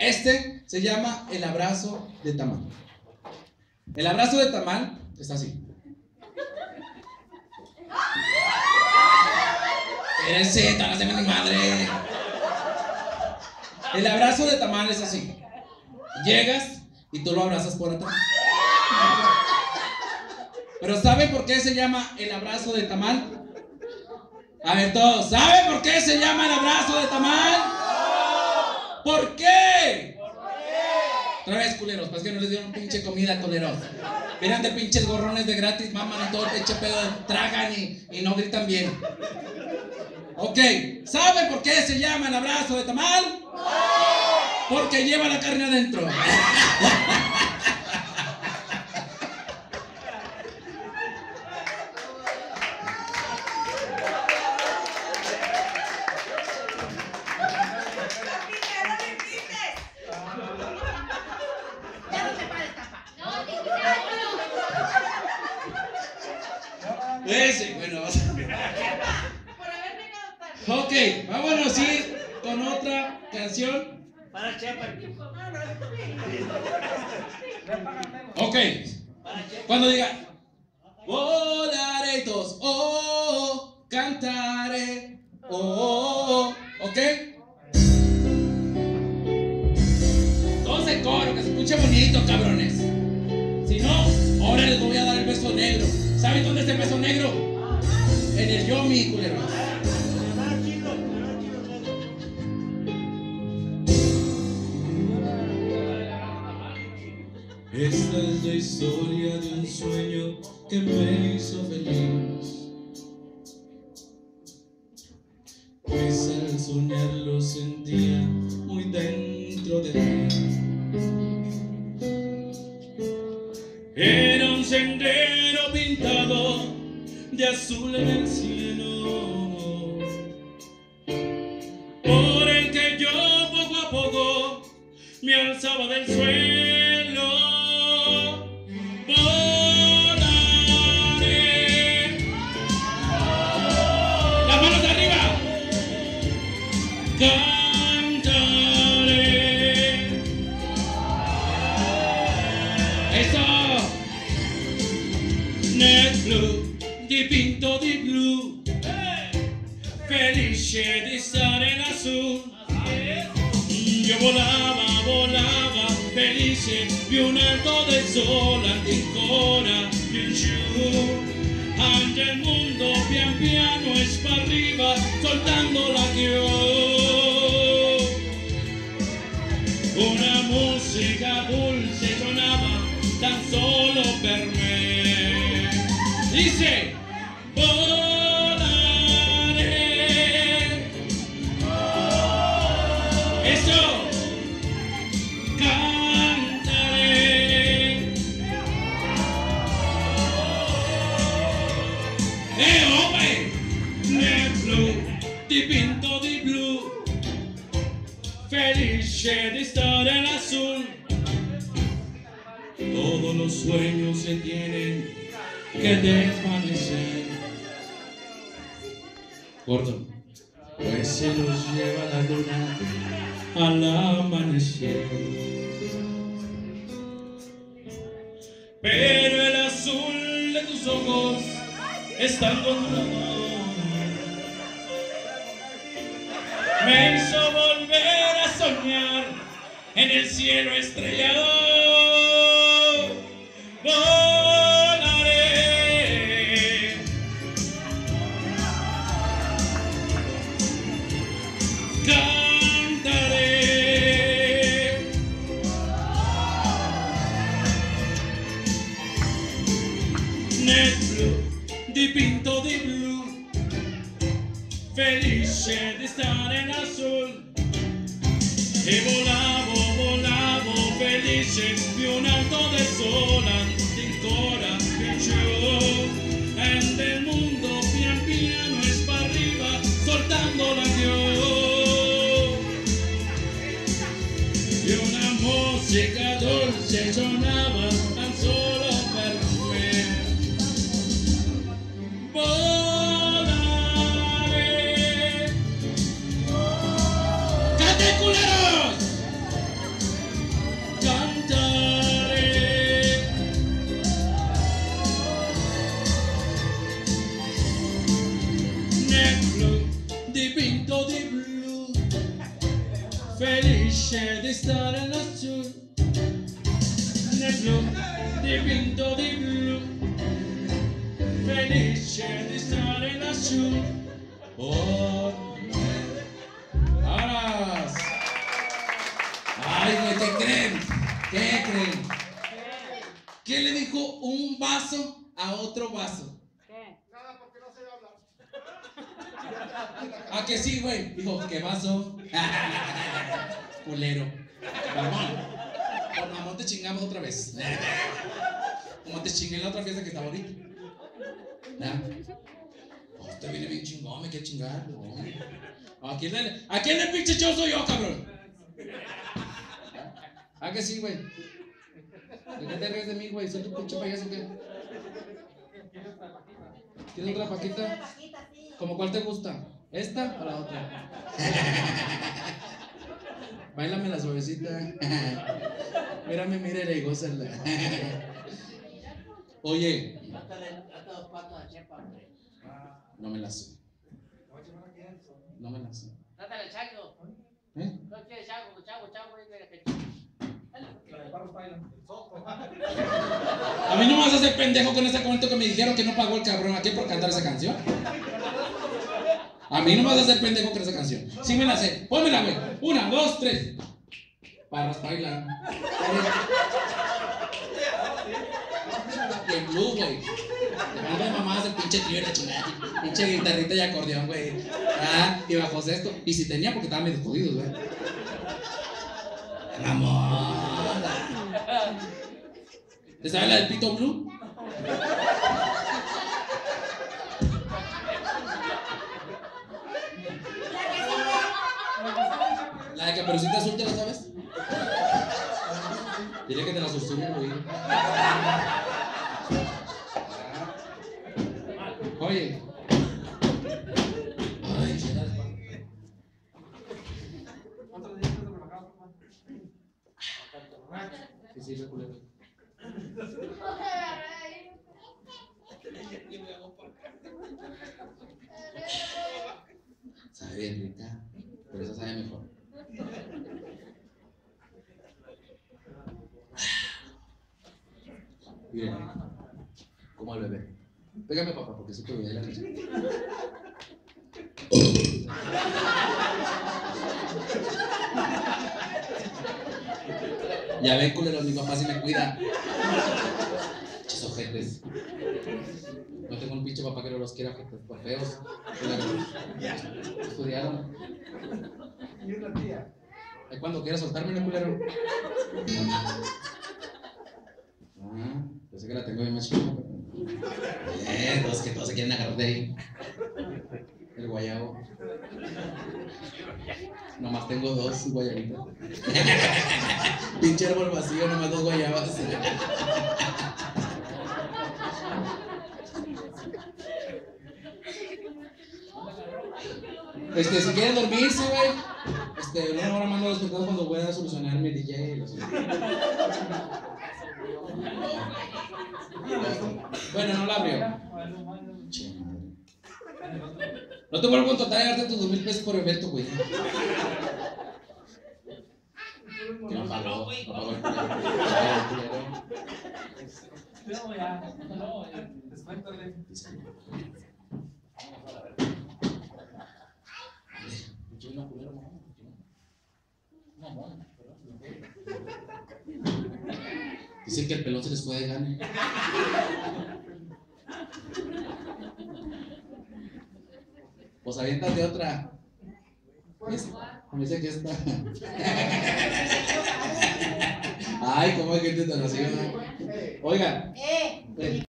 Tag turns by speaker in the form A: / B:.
A: Este se llama el abrazo de tamal. El abrazo de tamal está así. Espérense, no se me mi madre. El abrazo de tamal es así. Llegas y tú lo abrazas por atrás. Pero ¿saben por qué se llama el abrazo de tamal? A ver todos, ¿saben por qué se llama el abrazo de tamal? ¿Por qué? Otra vez, culeros, pues que no les dieron pinche comida, culeros. Miran de pinches gorrones de gratis, maman y todo el pinche pedo, tragan y no gritan bien. Ok, ¿saben por qué se llama el abrazo de tamal? Porque lleva la carne adentro. Bueno, ok, vámonos a ir con otra canción. Ok, cuando diga volaré todos, oh, cantaré, oh, ok. Todos en coro, que se escuche bonito, cabrones. Si no, ahora les voy a dar el beso negro. ¿Saben dónde está el beso negro? En el yomi, culeros.
B: Esta es la historia de un sueño que me hizo feliz. Pues al soñar lo sentía muy dentro de mí. Era un sendero pintado de azul en el cielo, por el que yo poco a poco me alzaba del suelo. Volaré, las manos arriba, cantaré. Eso. Nel blu, dipinto di blu, felice di stare lassù. Io volava, volava, felice, più in alto del sole, ancora più giù. Anche il mondo pian piano spariva, soltanto la chiù. Una musica dolce suonava tan solo per me. Dice, volaré. Eso, cantaré. Hombre, nel blu, dipinto di blu, felice di stare lassù. Todos los sueños se tienen que desvanecer. Gordo, pues se nos lleva la luna al amanecer. Pero el azul de tus ojos es tan conmovedor, me hizo volver a soñar en el cielo estrellado. Volaré, cantaré. Nel blu, dipinto di blu, felice di stare lassù. E volavo, volavo, felice, più in alto del sole, ancora più giù. E del mondo pian piano spariva, soltanto la chiù. E una musica dolce suonava tan solo per me. Volare. ¡Cante, culeros! felice di stare lassù nel blu dipinto di blu, felice di stare lassù. Oh,
A: ¡Vámonos! Ay, güey, ¿qué creen? ¿Qué creen? ¿Qué le dijo un vaso a otro vaso?
C: ¿Qué?
D: Nada, porque no sé hablar.
A: ¿A que sí, güey? Dijo, ¿qué vaso? Culero. Mamón. Por mamón te chingamos otra vez. Como te chingué en la otra fiesta que estaba ahorita. ¿Ya? Oh, usted viene bien chingón, me quiere chingar. No. ¿A quién le pinche yo soy yo, cabrón? ¿A que sí, güey? ¿De qué te ríes de mí, güey? ¿Soy tu pinche payaso o qué? ¿Quieres otra paquita? ¿Cómo cuál te gusta? ¿Esta o la otra? Báilame la suavecita. Mírame, mírale y gózala. Oye. No me la sé. No me la sé.
C: Trátale, Chaco.
A: ¿Eh?
C: No quiere Chaco, Chaco.
A: A mí no me vas a hacer pendejo con ese cuento que me dijeron que no pagó el cabrón aquí por cantar esa canción. A mí no me vas a hacer pendejo con esa canción. Sí me la sé. Pónmela, güey. 1, 2, 3. Parras bailan. Y en blue, güey. Dejando de mamadas el pinche tío y la chingada. Pinche guitarrita y acordeón, güey. Ah, y bajo esto. Y si tenía, porque estaban medio jodidos, güey. Ramón. ¿Te sabes la del pito blue? La de Caperucita Azul, ¿te la sabes? Diré que te la susurro, güey. Oye. Ay, sí, reculero. Sabe bien rica, pero esa sabe mejor. Miren, como al bebé. Pégame, papá, porque se te olvidé la leche. Ya ven, culero, mi papá sí me cuida. Pinches ojetes. No tengo un pinche papá que no los quiera, ojetes, por feos. Estudiaron.
D: Y es la tía.
A: Ay, cuando quieras soltarme, ¿no, culero? Yo sé que la tengo bien más chica, pero... que todos se quieren agarrar de ahí. El guayabo. Nomás tengo 2 guayabitas. Pinche árbol vacío, nomás 2 guayabas. Si quieren dormirse, güey. Una hora más no los pecados cuando voy a solucionar mi DJ y los... Bueno, no la abrió. No te vuelvo a contratar y darte tus 2,000 pesos por evento, güey. Que no pagó, no pagó el culero.
D: No, ya. No, descuéntale.
A: Dicen que el pelón se les fue de gane. Pues avientas de otra. Me dice que esta. Ay, cómo hay gente tan así, ¿no? Oigan.